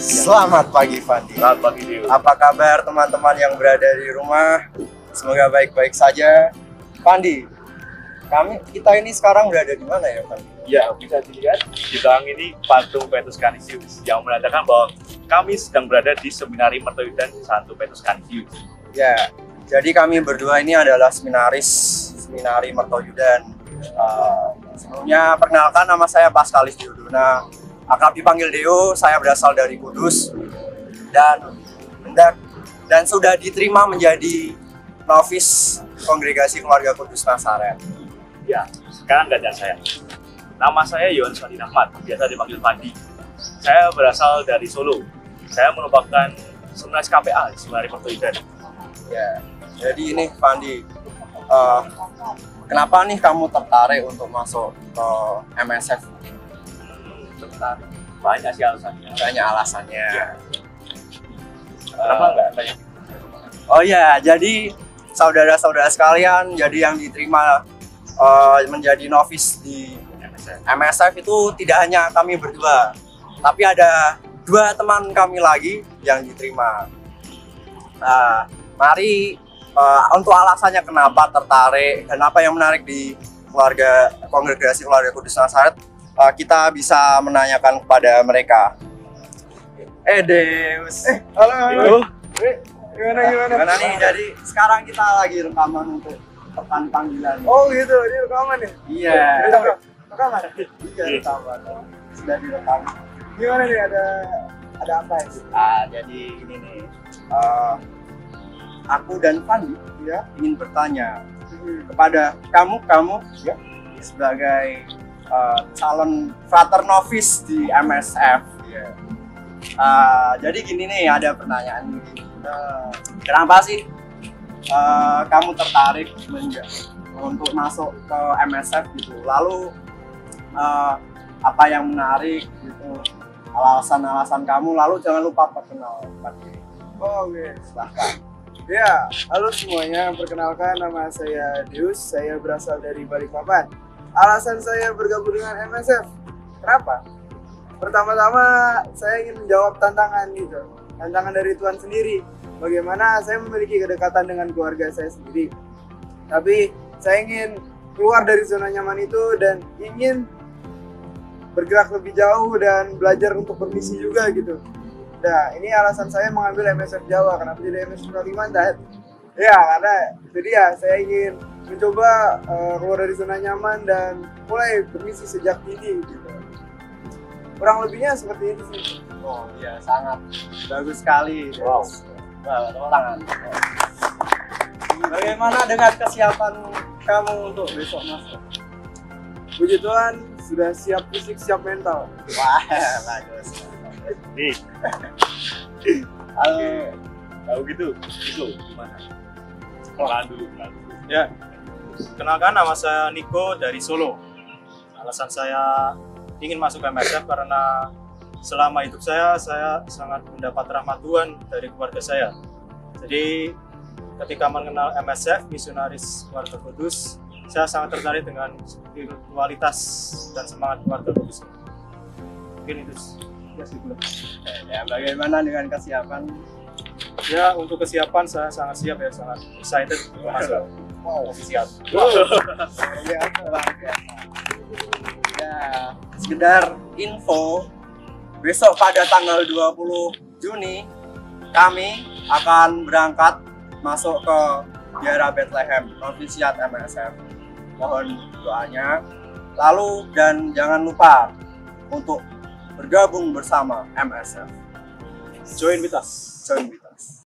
Selamat pagi Fandi. Selamat pagi Dio. Apa kabar teman-teman yang berada di rumah? Semoga baik-baik saja. Fandi, kita ini sekarang berada di mana ya Fandi? Ya, bisa dilihat di belakang ini patung Petrus Canisius yang menandakan bahwa kami sedang berada di Seminari Mertoyudan Santo Petrus Canisius. Ya, jadi kami berdua ini adalah Seminari Mertoyudan. Sebelumnya perkenalkan, nama saya Paskalis Diodona. Akrab dipanggil Deo, saya berasal dari Kudus dan sudah diterima menjadi novis Kongregasi Keluarga Kudus Nazaret. Ya, sekarang gantian saya. Nama saya Yohanes Fandi Rahmat, biasa dipanggil Fandi. Saya berasal dari Solo. Saya merupakan seminaris KPA di Seminari Mertoyudan. Ya, jadi ini Fandi, kenapa nih kamu tertarik untuk masuk ke MSF? Tertarik. Banyak sih alasannya. Banyak alasannya. Ya. Kenapa enggak tanya? Oh ya, jadi saudara-saudara sekalian, jadi yang diterima menjadi novis di MSF itu tidak hanya kami berdua, tapi ada 2 teman kami lagi yang diterima. Nah, mari untuk alasannya kenapa tertarik dan apa yang menarik di Kongregasi Keluarga Kudus Nazaret, kita bisa menanyakan kepada mereka. Deus. Halo. Gimana nih? Jadi sekarang kita lagi rekaman untuk pekan panggilan. Oh gitu, ini rekaman ya? Iya. Rekaman? Iya, rekaman. Sudah direkam. Gimana nih, ada apa ya? Jadi ini nih, aku dan Fandi ya ingin bertanya kepada kamu ya sebagai calon frater novis di MSF. Ya. Jadi gini nih, ada pertanyaan gini. Kenapa sih kamu tertarik untuk masuk ke MSF gitu? Lalu apa yang menarik gitu? Alasan-alasan kamu. Lalu jangan lupa perkenalkan diri. Oh oke. Silahkan. Ya, halo semuanya. Perkenalkan, nama saya Deus. Saya berasal dari Balikpapan. Alasan saya bergabung dengan MSF, kenapa? Pertama-tama saya ingin menjawab tantangan gitu. Tantangan dari Tuhan sendiri. Bagaimana saya memiliki kedekatan dengan keluarga saya sendiri. Tapi saya ingin keluar dari zona nyaman itu dan ingin bergerak lebih jauh dan belajar untuk bermisi juga gitu. Nah, ini alasan saya mengambil MSF Jawa. Kenapa jadi MSF Kalimantan? Ya, karena itu dia. Saya ingin mencoba keluar dari zona nyaman dan mulai bermisi sejak dini gitu. Kurang lebihnya seperti itu sih. Oh iya, sangat bagus sekali. Wow. Tepuk tangan. Bagaimana dengan kesiapan kamu untuk besok masuk? Puji Tuhan, sudah siap fisik, siap mental. Wah, bagus. Nih, Halo. tahu gitu gimana? Kenalan dulu. Ya, kenalkan, nama saya Niko dari Solo. Alasan saya ingin masuk ke MSF karena selama hidup saya sangat mendapat rahmat Tuhan dari keluarga saya. Jadi ketika mengenal MSF, Misionaris Keluarga Kudus, saya sangat tertarik dengan spiritualitas dan semangat keluarga kudus. Mungkin itu. Ya, bagaimana dengan kesiapan? Ya, untuk kesiapan saya sangat siap ya, sangat excited untuk masuk. Wow, Siap. ya, luar biasa. Ya, sekedar info, besok pada tanggal 20 Juni kami akan berangkat masuk ke Biara Bethlehem, novisiat MSF. Mohon doanya. Lalu dan jangan lupa untuk bergabung bersama MSF. Join with us. Join with us.